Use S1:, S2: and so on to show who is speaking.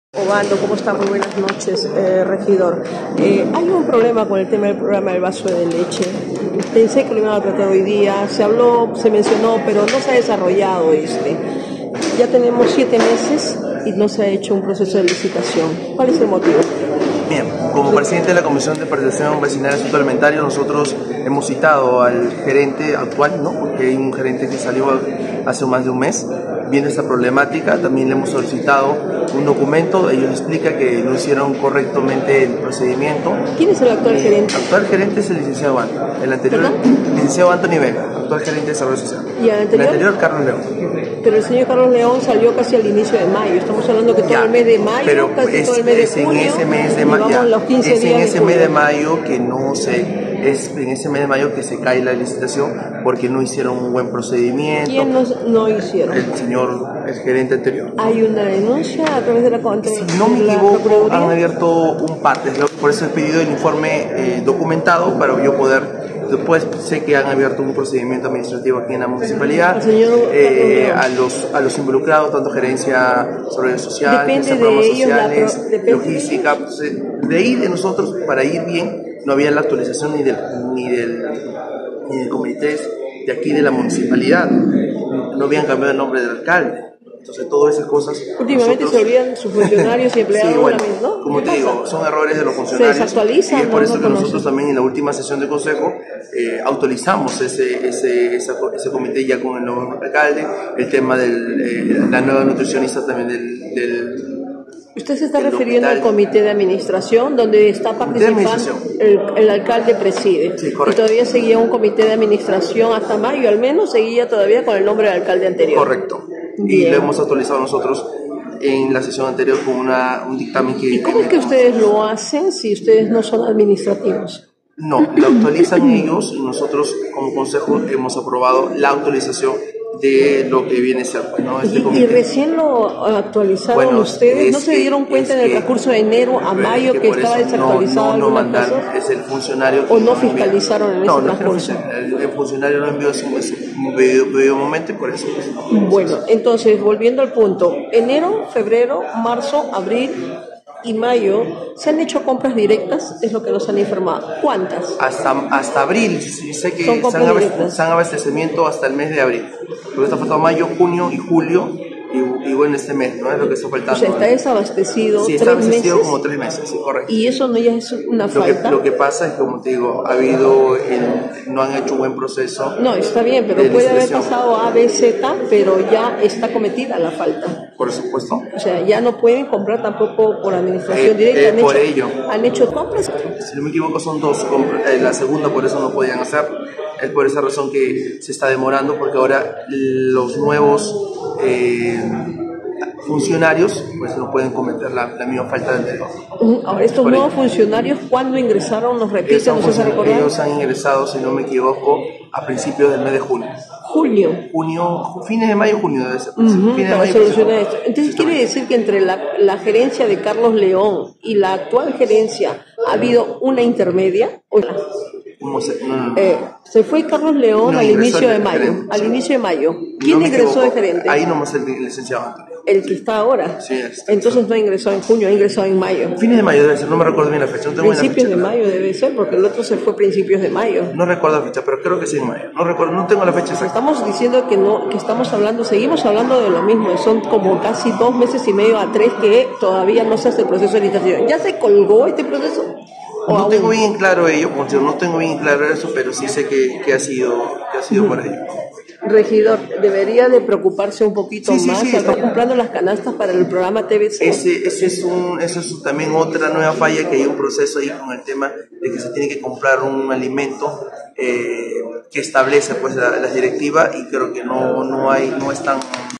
S1: Obando, ¿cómo está? Muy buenas noches, regidor. Hay un problema con el tema del programa del vaso de leche. Pensé que lo iban a tratar hoy día, se habló, se mencionó, pero no se ha desarrollado Ya tenemos 7 meses y no se ha hecho un proceso de licitación. ¿Cuál es el motivo?
S2: Bien, como presidente de la Comisión de Participación Vecinal y Asunto Alimentario, nosotros hemos citado al gerente actual, ¿no? Porque hay un gerente que salió hace más de un mes, viendo esta problemática. También le hemos solicitado un documento. Ellos explican que no hicieron correctamente el procedimiento.
S1: ¿Quién es el actual gerente?
S2: El actual gerente es el licenciado Antonio. El anterior, licenciado Antonio Vega, actual gerente de Desarrollo Social.
S1: ¿Y el anterior?
S2: El anterior, Carlos León.
S1: Pero el señor Carlos León salió casi al inicio de mayo. Estamos hablando que todo el mes de mayo,
S2: pero
S1: casi todo el mes de junio.
S2: En ese mes de mayo, que no se... Es en ese mes de mayo que se cae la licitación porque no hicieron un buen procedimiento.
S1: ¿Quién no hicieron?
S2: El gerente anterior.
S1: ¿Hay una denuncia a través de la
S2: Si no me equivoco, han abierto un parte. Por eso he pedido el informe documentado para yo poder... Después sé que han abierto un procedimiento administrativo aquí en la municipalidad a los involucrados, tanto gerencia sobre social, gerencia de programas sociales, logística. De ahí de nosotros, para ir bien, no había la actualización ni del comité de aquí de la municipalidad. No habían cambiado el nombre del alcalde. Entonces, todas esas cosas...
S1: Últimamente se olvidan sus funcionarios y empleados,
S2: sí, bueno,
S1: ¿no?
S2: como te digo, son errores de los funcionarios.
S1: Se desactualizan.
S2: Y es por eso que nosotros también en la última sesión de consejo autorizamos ese comité ya con el nuevo alcalde, el tema de la nueva nutricionista también del
S1: Usted se está refiriendo al comité de administración donde está participando el alcalde preside.
S2: Sí, correcto.
S1: Y todavía seguía un comité de administración hasta mayo, al menos seguía todavía con el nombre del alcalde anterior.
S2: Correcto. Bien. Y lo hemos actualizado nosotros en la sesión anterior con un dictamen que...
S1: ¿Y cómo es que ustedes lo hacen si ustedes no son administrativos?
S2: No, lo actualizan ellos y nosotros como consejo hemos aprobado la actualización de lo que viene a ser, ¿no?
S1: Y recién lo actualizaron ustedes, ¿no se dieron cuenta en el transcurso de enero a mayo que estaba desactualizado algunas cosas?
S2: Es el funcionario
S1: ¿O no fiscalizaron en ese transcurso?
S2: El funcionario no envió un pedido momento y por eso.
S1: Bueno, entonces, volviendo al punto, enero, febrero, marzo, abril y mayo, ¿se han hecho compras directas? Es lo que nos han informado. ¿Cuántas?
S2: Hasta abril, sé que se han abastecimiento hasta el mes de abril. Porque está faltando mayo, junio y julio, y bueno, este mes, ¿no? Es lo que está faltando.
S1: O sea, está desabastecido.
S2: Sí, está abastecido como 3 meses, sí, correcto.
S1: ¿Y eso no ya es una falta?
S2: Lo que pasa es que, como te digo, no han hecho un buen proceso.
S1: No, está bien, pero puede haber pasado A, B, Z, pero ya está cometida la falta.
S2: Por supuesto.
S1: O sea, ya no pueden comprar tampoco por administración directa. ¿Han hecho compras?
S2: Si no me equivoco, son 2 compras. La segunda, por eso no podían hacer. Es por esa razón que se está demorando, porque ahora los nuevos funcionarios pues no pueden cometer la misma falta de anterior.
S1: Ahora, estos nuevos funcionarios, ¿cuándo ingresaron? ¿Nos repiten?
S2: Ellos han ingresado, si no me equivoco, a principios del mes de junio. Fines de mayo, junio debe ser.
S1: Para solucionar esto. Entonces, ¿quiere decir que entre la gerencia de Carlos León y la actual gerencia ha habido una intermedia? Se fue Carlos León al inicio de mayo. ¿Quién ingresó de gerente?
S2: Ahí nomás el licenciado Antonio.
S1: El que está ahora.
S2: Sí,
S1: entonces no ingresó en junio, ha ingresado en mayo.
S2: Fines de mayo debe ser, no me recuerdo bien la fecha.
S1: Principios de mayo debe ser, porque el otro se fue principios de mayo.
S2: No recuerdo la fecha, pero creo que sí en mayo. No tengo la fecha exacta.
S1: Estamos diciendo seguimos hablando de lo mismo. Son como casi 2 meses y medio a 3 que todavía no se hace el proceso de licitación. ¿Ya se colgó este proceso?
S2: No tengo bien claro eso, pero sí sé que ha sido por ello.
S1: Regidor, debería de preocuparse un poquito más. Está comprando las canastas para el programa TVC.
S2: Eso es también otra nueva falla, que hay un proceso ahí con el tema de que se tiene que comprar un alimento que establece pues la directiva, y creo que no es tan